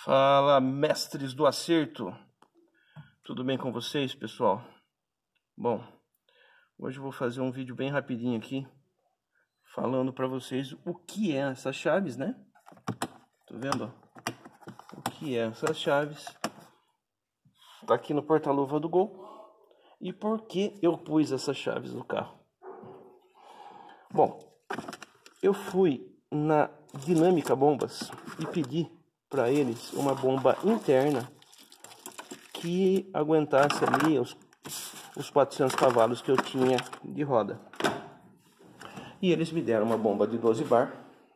Fala, mestres do acerto! Tudo bem com vocês, pessoal? Bom, hoje eu vou fazer um vídeo bem rapidinho aqui, falando para vocês o que é essas chaves, né? Tá vendo? O que é essas chaves? Tá aqui no porta-luva do Gol. E por que eu pus essas chaves no carro? Bom, eu fui na Dinâmica Bombas e pedi para eles uma bomba interna que aguentasse ali os 400 cavalos que eu tinha de roda. E eles me deram uma bomba de 12 bar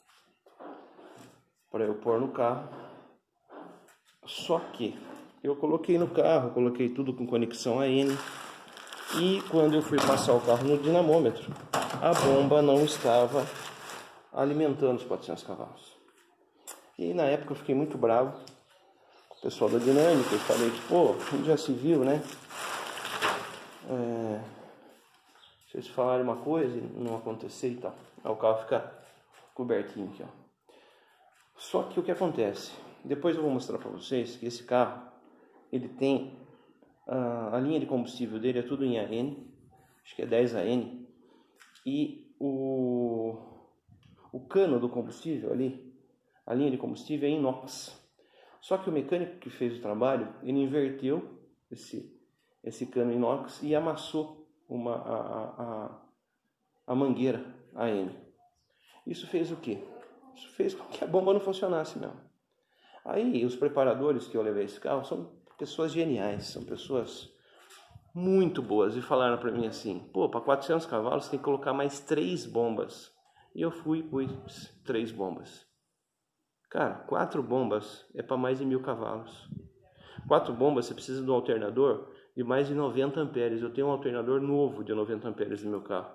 para eu pôr no carro. Só que eu coloquei no carro, coloquei tudo com conexão AN, e quando eu fui passar o carro no dinamômetro, a bomba não estava alimentando os 400 cavalos. E na época eu fiquei muito bravo com o pessoal da Dinâmica e falei que, pô, já se viu, né? Vocês falarem uma coisa e não acontecer e tal. Aí o carro fica cobertinho aqui, ó. Só que o que acontece? Depois eu vou mostrar para vocês que esse carro, ele tem a linha de combustível dele é tudo em AN, acho que é 10 AN, e o cano do combustível ali, a linha de combustível é inox. Só que o mecânico que fez o trabalho, ele inverteu esse cano inox e amassou a mangueira AN. Isso fez o quê? Isso fez com que a bomba não funcionasse mesmo. Aí os preparadores que eu levei esse carro são pessoas geniais, são pessoas muito boas, e falaram para mim assim: pô, para 400 cavalos tem que colocar mais 3 bombas. E eu fui e pus 3 bombas. Cara, 4 bombas é para mais de 1000 cavalos. 4 bombas você precisa de um alternador de mais de 90 amperes. Eu tenho um alternador novo de 90 amperes no meu carro.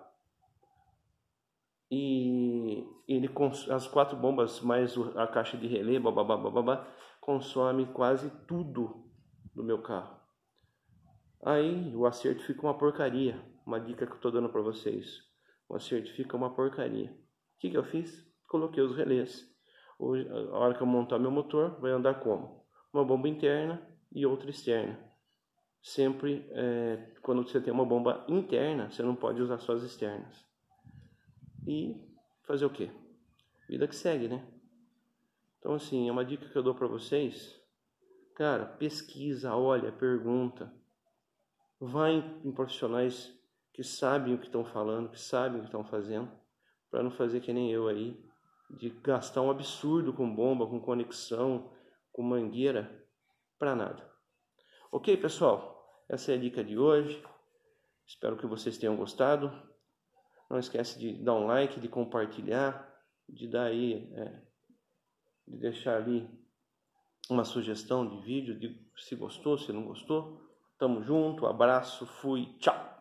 E ele, as 4 bombas mais a caixa de relé, consome quase tudo do meu carro. Aí o acerto fica uma porcaria. Uma dica que eu estou dando para vocês: o acerto fica uma porcaria. O que eu fiz? Coloquei os relés. A hora que eu montar meu motor, vai andar como? Uma bomba interna e outra externa. Sempre, quando você tem uma bomba interna, você não pode usar só as externas. E fazer o quê? Vida que segue, né? Então, assim, é uma dica que eu dou para vocês. Cara, pesquisa, olha, pergunta. Vai em profissionais que sabem o que estão falando, que sabem o que estão fazendo, para não fazer que nem eu aí, de gastar um absurdo com bomba, com conexão, com mangueira, para nada. Ok, pessoal? Essa é a dica de hoje. Espero que vocês tenham gostado. Não esquece de dar um like, de compartilhar, de dar aí, de deixar ali uma sugestão de vídeo, de se gostou, se não gostou. Tamo junto, abraço, fui, tchau!